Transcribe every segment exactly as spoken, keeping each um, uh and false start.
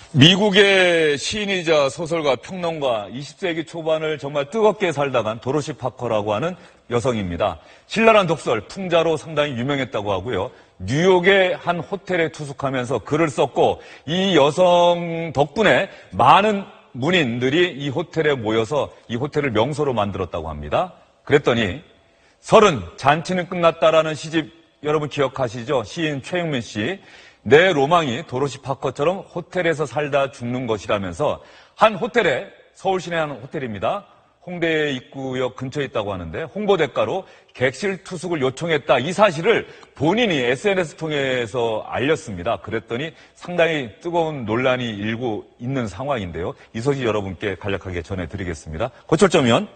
미국의 시인이자 소설가, 평론가, 이십 세기 초반을 정말 뜨겁게 살다간 도로시 파커라고 하는 여성입니다. 신랄한 독설, 풍자로 상당히 유명했다고 하고요. 뉴욕의 한 호텔에 투숙하면서 글을 썼고 이 여성 덕분에 많은 문인들이 이 호텔에 모여서 이 호텔을 명소로 만들었다고 합니다. 그랬더니 서른, 잔치는 끝났다라는 시집 여러분 기억하시죠? 시인 최영민 씨. 내 로망이 도로시 파커처럼 호텔에서 살다 죽는 것이라면서 한 호텔에, 서울 시내 한 호텔입니다. 홍대 입구역 근처에 있다고 하는데 홍보 대가로 객실 투숙을 요청했다. 이 사실을 본인이 에스엔에스 통해서 알렸습니다. 그랬더니 상당히 뜨거운 논란이 일고 있는 상황인데요. 이 소식 여러분께 간략하게 전해드리겠습니다. 고철점위원,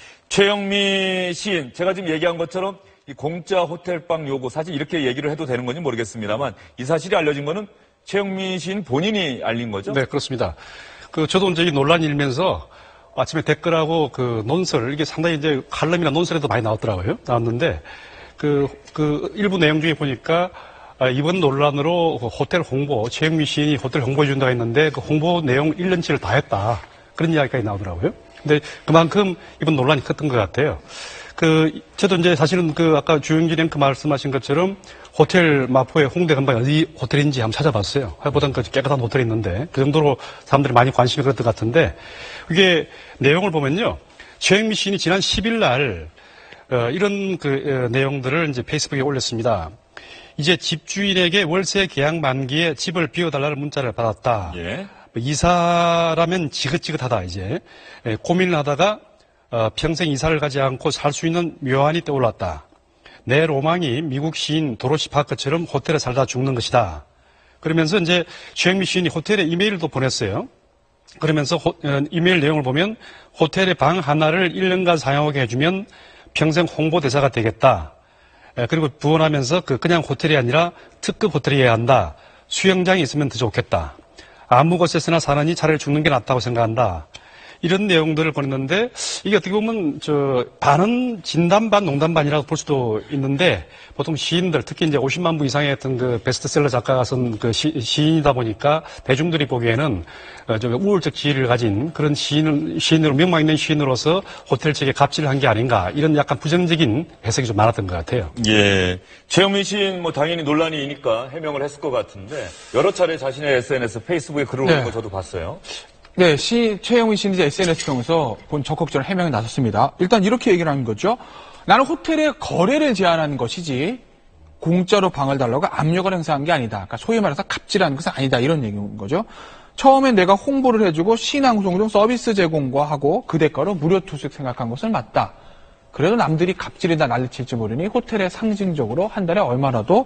최영미 시인, 제가 지금 얘기한 것처럼 이 공짜 호텔방 요구, 사실 이렇게 얘기를 해도 되는 건지 모르겠습니다만 이 사실이 알려진 거는 최영미 시인 본인이 알린 거죠? 네, 그렇습니다. 그 저도 이제 이 논란이 일면서 아침에 댓글하고 그 논설, 이게 상당히 이제 칼럼이나 논설에도 많이 나왔더라고요. 나왔는데 그, 그 일부 내용 중에 보니까 아, 이번 논란으로 그 호텔 홍보, 최영미 시인이 호텔 홍보해 준다고 했는데 그 홍보 내용 일 년치를 다 했다. 그런 이야기까지 나오더라고요. 근데 그만큼 이번 논란이 컸던 것 같아요. 그, 저도 이제 사실은 그 아까 주영진 앵커 말씀하신 것처럼 호텔 마포의 홍대 근방에 어디 호텔인지 한번 찾아봤어요. 보던 그 깨끗한 호텔이 있는데 그 정도로 사람들이 많이 관심이 그럴 것 같은데 이게 내용을 보면요. 최영미 시인이 지난 십 일 날 어, 이런 그 어, 내용들을 이제 페이스북에 올렸습니다. 이제 집주인에게 월세 계약 만기에 집을 비워달라는 문자를 받았다. 예. 이사라면 지긋지긋하다 이제. 예, 고민을 하다가 어, 평생 이사를 가지 않고 살 수 있는 묘안이 떠올랐다. 내 로망이 미국 시인 도로시 파커처럼 호텔에 살다 죽는 것이다. 그러면서 이제 최영미 시인이 호텔에 이메일도 보냈어요. 그러면서 호, 어, 이메일 내용을 보면 호텔의 방 하나를 일 년간 사용하게 해주면 평생 홍보대사가 되겠다. 에, 그리고 부원하면서 그 그냥 호텔이 아니라 특급 호텔이어야 한다. 수영장이 있으면 더 좋겠다. 아무 곳에서나 사느니 차라리 죽는 게 낫다고 생각한다. 이런 내용들을 보냈는데 이게 어떻게 보면 저 반은 진담 반 농담 반이라고 볼 수도 있는데 보통 시인들 특히 이제 오십만 부 이상의 어떤 그 베스트셀러 작가가 쓴 그 시인이다 보니까 대중들이 보기에는 어, 저 우울적 지위를 가진 그런 시인 시인으로 명망 있는 시인으로서 호텔 측에 갑질을 한 게 아닌가 이런 약간 부정적인 해석이 좀 많았던 것 같아요. 예, 최영민 시인 뭐 당연히 논란이니까 해명을 했을 것 같은데 여러 차례 자신의 에스엔에스 페이스북에 글을 올린 네. 거 저도 봤어요. 네, 시, 최영민 씨는 이제 에스엔에스 통해서 본 적극적인 해명에 나섰습니다. 일단 이렇게 얘기를 하는 거죠. 나는 호텔에 거래를 제안한 것이지 공짜로 방을 달라고 압력을 행사한 게 아니다. 그러니까 소위 말해서 갑질하는 것은 아니다. 이런 얘기인 거죠. 처음엔 내가 홍보를 해주고 신앙송 중 서비스 제공과 하고 그 대가로 무료 투숙 생각한 것은 맞다. 그래도 남들이 갑질이다 난리칠지 모르니 호텔에 상징적으로 한 달에 얼마라도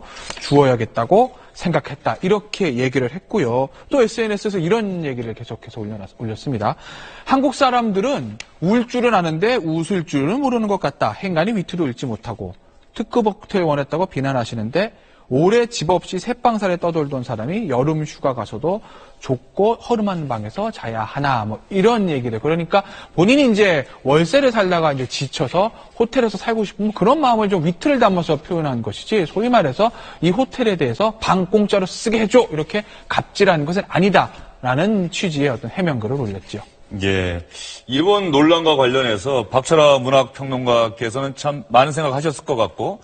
주어야겠다고 생각했다. 이렇게 얘기를 했고요. 또 에스엔에스에서 이런 얘기를 계속해서 올렸습니다. 한국 사람들은 울 줄은 아는데 웃을 줄은 모르는 것 같다. 행간이 위트도 읽지 못하고 특급 호텔 원했다고 비난하시는데 오래 집 없이 새방살에 떠돌던 사람이 여름 휴가 가서도 좁고 허름한 방에서 자야 하나 뭐 이런 얘기를. 그러니까 본인이 이제 월세를 살다가 이제 지쳐서 호텔에서 살고 싶으면 그런 마음을 좀 위트를 담아서 표현한 것이지 소위 말해서 이 호텔에 대해서 방 공짜로 쓰게 해줘 이렇게 갑질하는 것은 아니다라는 취지의 어떤 해명글을 올렸죠. 예, 이번 논란과 관련해서 박철아 문학평론가께서는 참 많은 생각하셨을 것 같고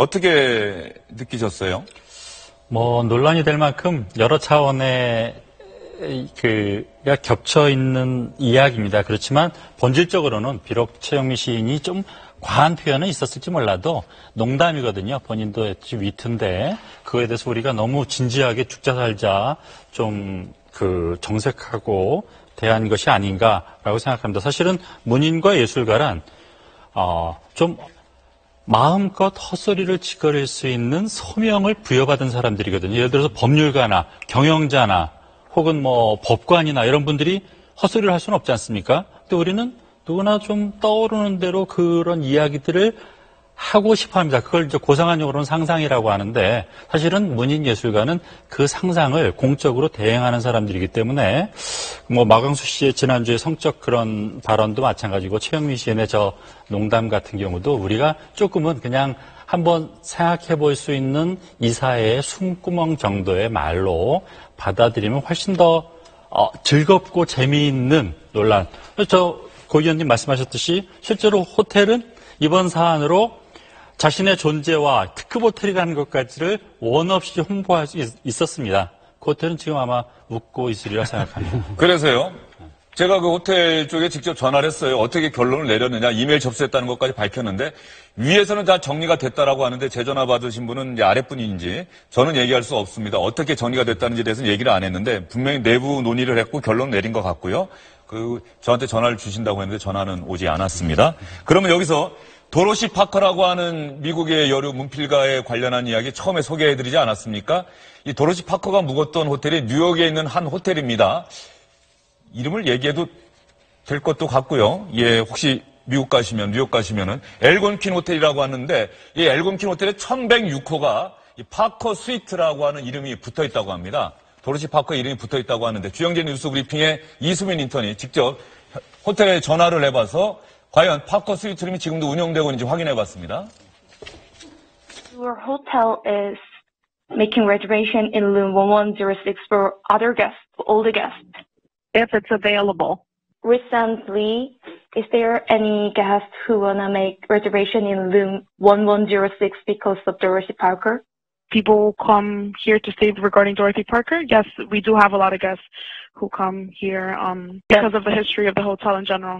어떻게 느끼셨어요? 뭐 논란이 될 만큼 여러 차원의 그가 겹쳐 있는 이야기입니다. 그렇지만 본질적으로는 비록 최영미 시인이 좀 과한 표현은 있었을지 몰라도 농담이거든요. 본인도 했지 위트인데 그거에 대해서 우리가 너무 진지하게 죽자 살자 좀 그 정색하고 대한 것이 아닌가라고 생각합니다. 사실은 문인과 예술가란 어, 좀 마음껏 헛소리를 짓거릴 수 있는 소명을 부여받은 사람들이거든요. 예를 들어서 법률가나 경영자나 혹은 뭐 법관이나 이런 분들이 헛소리를 할 수는 없지 않습니까? 근데 우리는 누구나 좀 떠오르는 대로 그런 이야기들을 하고 싶어 합니다. 그걸 이제 고상한 용어로는 상상이라고 하는데 사실은 문인 예술가는 그 상상을 공적으로 대행하는 사람들이기 때문에 뭐 마광수 씨의 지난주에 성적 그런 발언도 마찬가지고 최영미 시인의 저 농담 같은 경우도 우리가 조금은 그냥 한번 생각해 볼 수 있는 이사회의 숨구멍 정도의 말로 받아들이면 훨씬 더 어, 즐겁고 재미있는 논란. 저 고 의원님 말씀하셨듯이 실제로 호텔은 이번 사안으로 자신의 존재와 특급 호텔이라는 것까지를 원 없이 홍보할 수 있, 있었습니다. 그 호텔은 지금 아마 웃고 있으리라 생각합니다. 그래서요. 제가 그 호텔 쪽에 직접 전화를 했어요. 어떻게 결론을 내렸느냐. 이메일 접수했다는 것까지 밝혔는데 위에서는 다 정리가 됐다라고 하는데 제 전화 받으신 분은 이제 아랫분인지 저는 얘기할 수 없습니다. 어떻게 정리가 됐다는지에 대해서는 얘기를 안 했는데 분명히 내부 논의를 했고 결론 내린 것 같고요. 그 저한테 전화를 주신다고 했는데 전화는 오지 않았습니다. 그러면 여기서 도로시 파커라고 하는 미국의 여류 문필가에 관련한 이야기 처음에 소개해드리지 않았습니까? 이 도로시 파커가 묵었던 호텔이 뉴욕에 있는 한 호텔입니다. 이름을 얘기해도 될 것도 같고요. 예, 혹시 미국 가시면, 뉴욕 가시면은 엘곤킨 호텔이라고 하는데 이 엘곤킨 호텔의 천백육 호가 이 파커 스위트라고 하는 이름이 붙어 있다고 합니다. 도로시 파커 이름이 붙어 있다고 하는데 주영진 뉴스 브리핑에 이수민 인턴이 직접 호텔에 전화를 해봐서 과연 파커 스위트 이름이 지금도 운영되고 있는지 확인해봤습니다. Your hotel is making reservation in room one one zero six for other guests, all the guests. If it's available. Recently, is there any guest who wanna make reservation in room one one zero six because of Dorothy Parker? People come here to stay regarding Dorothy Parker. Yes, we do have a lot of guests who come here um, because of the history of the hotel in general.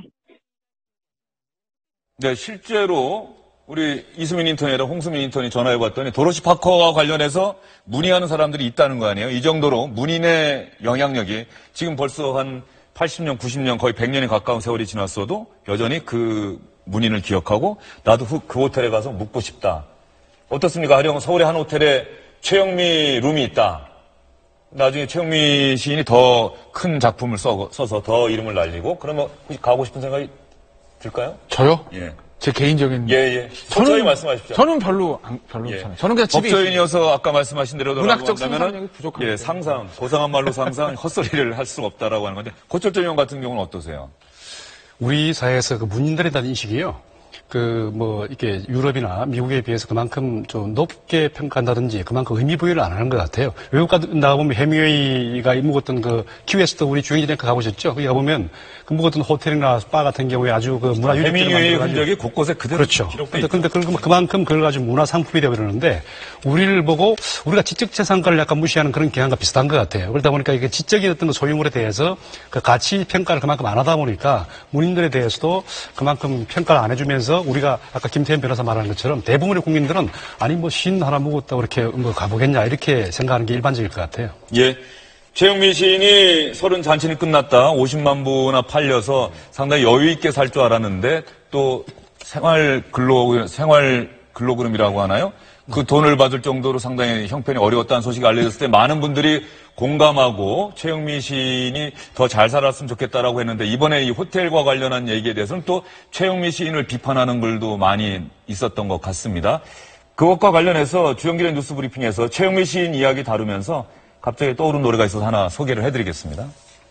네, 실제로 우리 이수민 인턴이 아니라 홍수민 인턴이 전화해봤더니 도로시 파커와 관련해서 문의하는 사람들이 있다는 거 아니에요? 이 정도로 문인의 영향력이 지금 벌써 한 팔십 년, 구십 년, 거의 백 년이 가까운 세월이 지났어도 여전히 그 문인을 기억하고 나도 그 호텔에 가서 묵고 싶다. 어떻습니까? 하령 서울의 한 호텔에 최영미 룸이 있다. 나중에 최영미 시인이 더 큰 작품을 써, 써서 더 이름을 날리고 그러면 혹시 가고 싶은 생각이 들까요? 저요? 예. 제 개인적인. 예, 예. 저는 말씀하십시오. 저는 별로, 안- 별로 예. 괜찮아요. 저는 그냥 집에. 법조인이어서 아까 말씀하신 대로 문학적 한다면은 상상력이 부족합니다. 예, 상상, 고상한 말로 상상, 헛소리를 할 수가 없다라고 하는 건데 고철전 의원 같은 경우는 어떠세요? 우리 사회에서 그 문인들에 대한 인식이요. 그, 뭐, 이렇게 유럽이나 미국에 비해서 그만큼 좀 높게 평가한다든지 그만큼 의미 부여를 안 하는 것 같아요. 외국 나가보면 해밍웨이가 묵었던 그 키웨스트 우리 주영진에 가보셨죠? 거기 가보면 그 묵었던 호텔이나 바 같은 경우에 아주 그 문화 유적지를 해밍웨이의 만들어가지고 흔적이 곳곳에 그대로 그렇죠. 기록돼 근데, 근데 그걸 그만큼 그걸 가지고 문화 상품이 되어 버리는데 우리를 보고 우리가 지적 재산가를 약간 무시하는 그런 경향과 비슷한 것 같아요. 그러다 보니까 이게 지적인 어떤 소유물에 대해서 그 가치 평가를 그만큼 안 하다 보니까 문인들에 대해서도 그만큼 평가를 안 해주면서 우리가 아까 김태현 변호사 말하는 것처럼 대부분의 국민들은 아니 뭐 신 하나 묵었다고 이렇게 뭐 가보겠냐 이렇게 생각하는 게 일반적일 것 같아요. 예. 최영미 시인이 서른 잔치는 끝났다. 오십만 부나 팔려서 상당히 여유 있게 살 줄 알았는데 또 생활 근로, 생활 근로그램이라고 하나요? 그 돈을 받을 정도로 상당히 형편이 어려웠다는 소식이 알려졌을 때 많은 분들이 공감하고 최영미 시인이 더 잘 살았으면 좋겠다라고 했는데 이번에 이 호텔과 관련한 얘기에 대해서는 또 최영미 시인을 비판하는 글도 많이 있었던 것 같습니다. 그것과 관련해서 주영길의 뉴스 브리핑에서 최영미 시인 이야기 다루면서 갑자기 떠오른 노래가 있어서 하나 소개를 해드리겠습니다.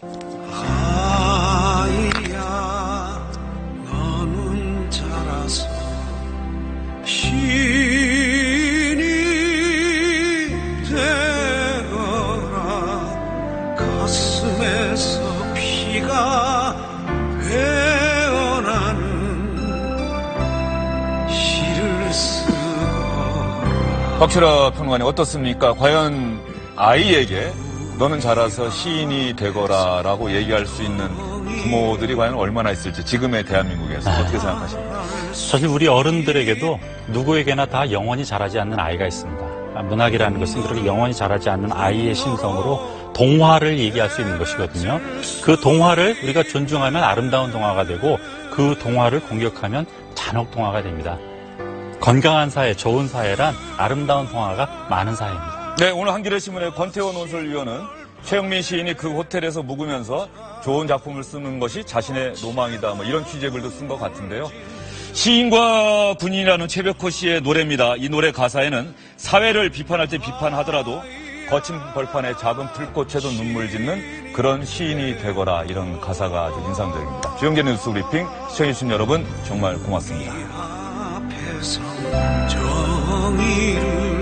아이야 너는 자라서 신이 되거라 가슴에서 피가 배어나는 시를 쓰거라. 박철아 평론가님 어떻습니까? 과연 아이에게 너는 자라서 시인이 되거라라고 얘기할 수 있는 부모들이 과연 얼마나 있을지 지금의 대한민국에서 어떻게 생각하십니까? 사실 우리 어른들에게도 누구에게나 다 영원히 자라지 않는 아이가 있습니다. 문학이라는 것은 그렇게 영원히 자라지 않는 아이의 심성으로 동화를 얘기할 수 있는 것이거든요. 그 동화를 우리가 존중하면 아름다운 동화가 되고 그 동화를 공격하면 잔혹 동화가 됩니다. 건강한 사회, 좋은 사회란 아름다운 동화가 많은 사회입니다. 네, 오늘 한겨레 신문의 권태원 논설위원은 최영민 시인이 그 호텔에서 묵으면서 좋은 작품을 쓰는 것이 자신의 로망이다. 뭐 이런 취재글도 쓴 것 같은데요. 시인과 군인이라는 최백호 씨의 노래입니다. 이 노래 가사에는 사회를 비판할 때 비판하더라도 거친 벌판에 작은 풀꽃에도 눈물 짓는 그런 시인이 되거라 이런 가사가 아주 인상적입니다. 주영재 뉴스 브리핑 시청해주신 여러분 정말 고맙습니다. 정의를